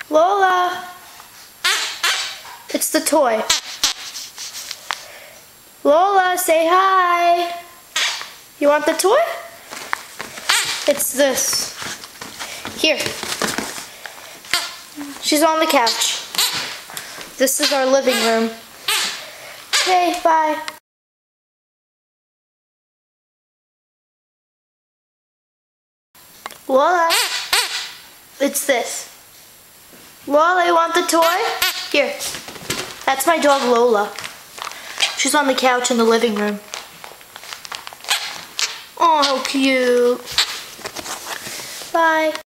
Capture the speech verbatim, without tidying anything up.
Lola! It's the toy. Lola, say hi. You want the toy? It's this. Here. She's on the couch. This is our living room. Okay, bye. Lola, it's this. Lola, you want the toy? Here. That's my dog Lola. She's on the couch in the living room. Oh, how cute. Bye.